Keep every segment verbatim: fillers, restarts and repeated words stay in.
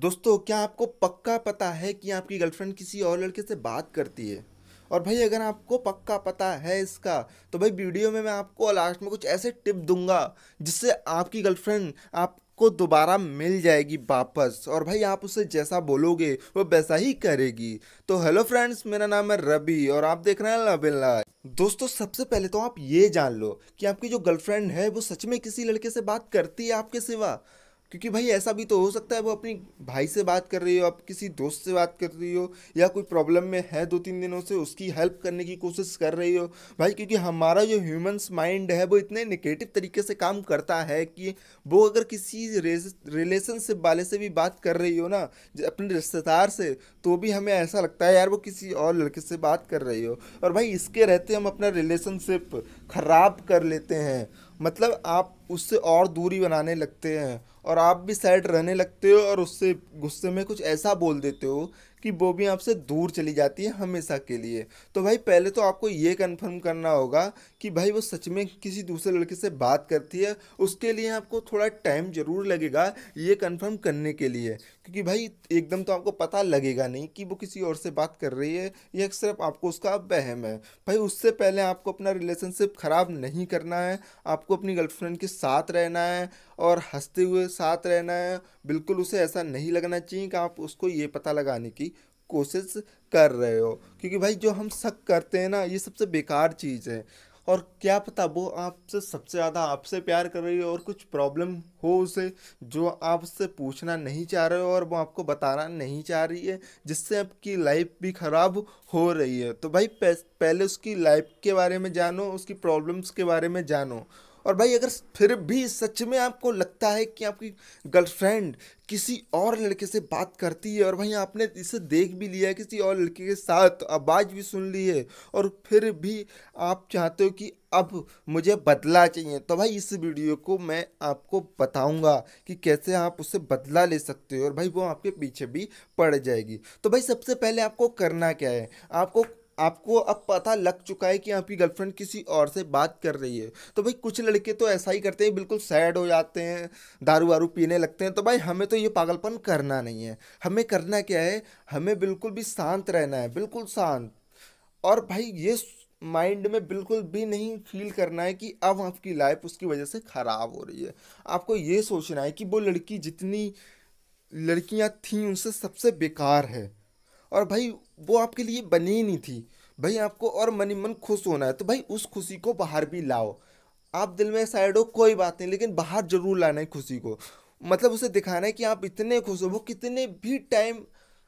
दोस्तों, क्या आपको पक्का पता है कि आपकी गर्लफ्रेंड किसी और लड़के से बात करती है? और भाई अगर आपको पक्का पता है इसका, तो भाई वीडियो में मैं आपको लास्ट में कुछ ऐसे टिप दूंगा जिससे आपकी गर्लफ्रेंड आपको दोबारा मिल जाएगी वापस। और भाई आप उसे जैसा बोलोगे वो वैसा ही करेगी। तो हेलो फ्रेंड्स, मेरा नाम है रवि और आप देख रहे हैं लव इन लाइफ। दोस्तों, सबसे पहले तो आप ये जान लो कि आपकी जो गर्लफ्रेंड है वो सच में किसी लड़के से बात करती है आपके सिवा। क्योंकि भाई ऐसा भी तो हो सकता है वो अपनी भाई से बात कर रही हो, आप किसी दोस्त से बात कर रही हो, या कोई प्रॉब्लम में है दो तीन दिनों से उसकी हेल्प करने की कोशिश कर रही हो। भाई क्योंकि हमारा जो ह्यूमंस माइंड है वो इतने निगेटिव तरीके से काम करता है कि वो अगर किसी रिलेशनशिप वाले से भी बात कर रही हो ना, ज- अपने रिश्तेदार से, तो भी हमें ऐसा लगता है यार वो किसी और लड़के से बात कर रही हो। और भाई इसके रहते हम अपना रिलेशनशिप खराब कर लेते हैं। मतलब आप उससे और दूरी बनाने लगते हैं और आप भी सैड रहने लगते हो और उससे गुस्से में कुछ ऐसा बोल देते हो कि वो भी आपसे दूर चली जाती है हमेशा के लिए। तो भाई पहले तो आपको ये कंफर्म करना होगा कि भाई वो सच में किसी दूसरे लड़के से बात करती है। उसके लिए आपको थोड़ा टाइम ज़रूर लगेगा ये कंफर्म करने के लिए, क्योंकि भाई एकदम तो आपको पता लगेगा नहीं कि वो किसी और से बात कर रही है, ये सिर्फ आपको उसका वहम है। भाई उससे पहले आपको अपना रिलेशनशिप ख़राब नहीं करना है। आपको अपनी गर्लफ्रेंड के साथ रहना है और हंसते हुए साथ रहना है। बिल्कुल उसे ऐसा नहीं लगना चाहिए कि आप उसको ये पता लगाने की कोशिश कर रहे हो, क्योंकि भाई जो हम शक करते हैं ना, ये सबसे बेकार चीज़ है। और क्या पता वो आपसे सबसे ज़्यादा आपसे प्यार कर रही हो और कुछ प्रॉब्लम हो उसे, जो आप उससे पूछना नहीं चाह रहे हो और वो आपको बताना नहीं चाह रही है, जिससे आपकी लाइफ भी ख़राब हो रही है। तो भाई पहले उसकी लाइफ के बारे में जानो, उसकी प्रॉब्लम्स के बारे में जानो। और भाई अगर फिर भी सच में आपको लगता है कि आपकी गर्लफ्रेंड किसी और लड़के से बात करती है, और भाई आपने इसे देख भी लिया है किसी और लड़के के साथ, आवाज़ भी सुन ली है, और फिर भी आप चाहते हो कि अब मुझे बदला चाहिए, तो भाई इस वीडियो को मैं आपको बताऊंगा कि कैसे आप उससे बदला ले सकते हो और भाई वो आपके पीछे भी पड़ जाएगी। तो भाई सबसे पहले आपको करना क्या है, आपको आपको अब पता लग चुका है कि आपकी गर्लफ्रेंड किसी और से बात कर रही है। तो भाई कुछ लड़के तो ऐसा ही करते हैं, बिल्कुल सैड हो जाते हैं, दारू वारू पीने लगते हैं। तो भाई हमें तो ये पागलपन करना नहीं है। हमें करना क्या है, हमें बिल्कुल भी शांत रहना है, बिल्कुल शांत। और भाई ये माइंड में बिल्कुल भी नहीं फील करना है कि अब आपकी लाइफ उसकी वजह से ख़राब हो रही है। आपको ये सोचना है कि वो लड़की जितनी लड़कियां थीं उनसे सबसे बेकार है, और भाई वो आपके लिए बनी ही नहीं थी। भाई आपको और मनी मन खुश होना है, तो भाई उस खुशी को बाहर भी लाओ। आप दिल में सैड हो कोई बात नहीं, लेकिन बाहर जरूर लाना है खुशी को। मतलब उसे दिखाना है कि आप इतने खुश हो, वो कितने भी टाइम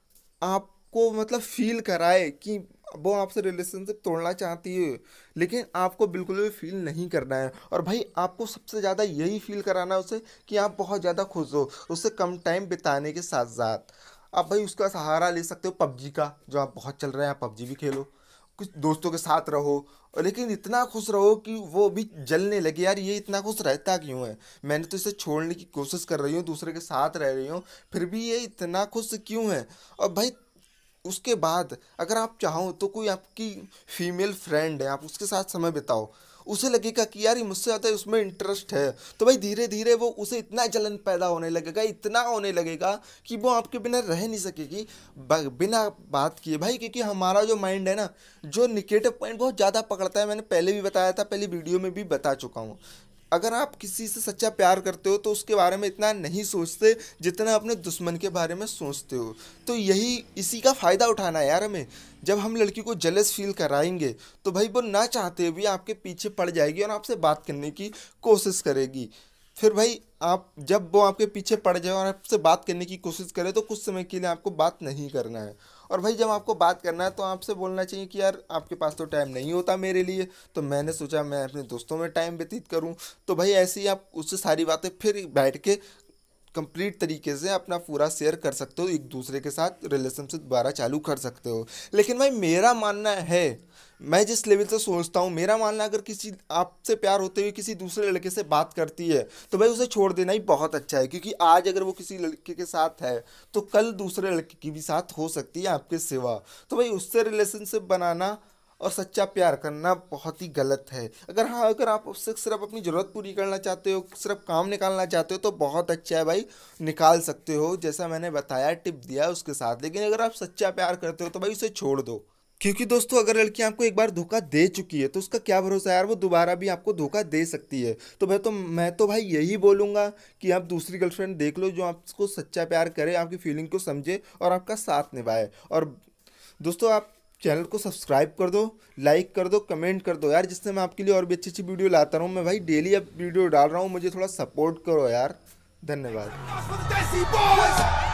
आपको मतलब फील कराए कि वो आपसे रिलेशनशिप तोड़ना चाहती है, लेकिन आपको बिल्कुल भी फील नहीं करना है। और भाई आपको सबसे ज़्यादा यही फील कराना है उसे कि आप बहुत ज़्यादा खुश हो। उससे कम टाइम बिताने के साथ साथ आप भाई उसका सहारा ले सकते हो पबजी का, जो आप बहुत चल रहे हैं, आप पबजी भी खेलो, कुछ दोस्तों के साथ रहो, और लेकिन इतना खुश रहो कि वो भी जलने लगे, यार ये इतना खुश रहता क्यों है, मैंने तो इसे छोड़ने की कोशिश कर रही हूँ, दूसरे के साथ रह रही हूँ, फिर भी ये इतना खुश क्यों है। और भाई उसके बाद अगर आप चाहो तो कोई आपकी फीमेल फ्रेंड है, आप उसके साथ समय बिताओ। उसे लगेगा कि यार ये मुझसे ज़्यादा उसमें इंटरेस्ट है, तो भाई धीरे धीरे वो उसे इतना जलन पैदा होने लगेगा, इतना होने लगेगा कि वो आपके बिना रह नहीं सकेगी ब- बिना बात किए। भाई क्योंकि हमारा जो माइंड है ना, जो निगेटिव पॉइंट बहुत ज़्यादा पकड़ता है, मैंने पहले भी बताया था, पहली वीडियो में भी बता चुका हूँ। अगर आप किसी से सच्चा प्यार करते हो तो उसके बारे में इतना नहीं सोचते जितना अपने दुश्मन के बारे में सोचते हो। तो यही इसी का फ़ायदा उठाना है यार हमें। जब हम लड़की को जेलस फील कराएंगे तो भाई वो ना चाहते हुए आपके पीछे पड़ जाएगी और आपसे बात करने की कोशिश करेगी। फिर भाई आप जब वो आपके पीछे पड़ जाए और आपसे बात करने की कोशिश करे तो कुछ समय के लिए आपको बात नहीं करना है। और भाई जब आपको बात करना है तो आपसे बोलना चाहिए कि यार आपके पास तो टाइम नहीं होता मेरे लिए, तो मैंने सोचा मैं अपने दोस्तों में टाइम व्यतीत करूं। तो भाई ऐसे ही आप उससे सारी बातें फिर बैठ के कंप्लीट तरीके से अपना पूरा शेयर कर सकते हो, एक दूसरे के साथ रिलेशनशिप दोबारा चालू कर सकते हो। लेकिन भाई मेरा मानना है, मैं जिस लेवल से सोचता हूँ, मेरा मानना है, अगर किसी आपसे प्यार होते हुए किसी दूसरे लड़के से बात करती है तो भाई उसे छोड़ देना ही बहुत अच्छा है। क्योंकि आज अगर वो किसी लड़के के साथ है तो कल दूसरे लड़के की भी साथ हो सकती है आपके सिवा। तो भाई उससे रिलेशनशिप बनाना और सच्चा प्यार करना बहुत ही गलत है। अगर हाँ अगर आप उससे सिर्फ अपनी ज़रूरत पूरी करना चाहते हो, सिर्फ काम निकालना चाहते हो तो बहुत अच्छा है भाई, निकाल सकते हो जैसा मैंने बताया, टिप दिया उसके साथ। लेकिन अगर आप सच्चा प्यार करते हो तो भाई उसे छोड़ दो। क्योंकि दोस्तों अगर लड़की आपको एक बार धोखा दे चुकी है तो उसका क्या भरोसा है यार, वो दोबारा भी आपको धोखा दे सकती है। तो मैं तो मैं तो भाई यही बोलूँगा कि आप दूसरी गर्लफ्रेंड देख लो जो आपको सच्चा प्यार करे, आपकी फीलिंग को समझे और आपका साथ निभाए। और दोस्तों आप चैनल को सब्सक्राइब कर दो, लाइक कर दो, कमेंट कर दो यार, जिससे मैं आपके लिए और भी अच्छी अच्छी वीडियो लाता रहूँ। मैं भाई डेली अब वीडियो डाल रहा हूँ, मुझे थोड़ा सपोर्ट करो यार। धन्यवाद।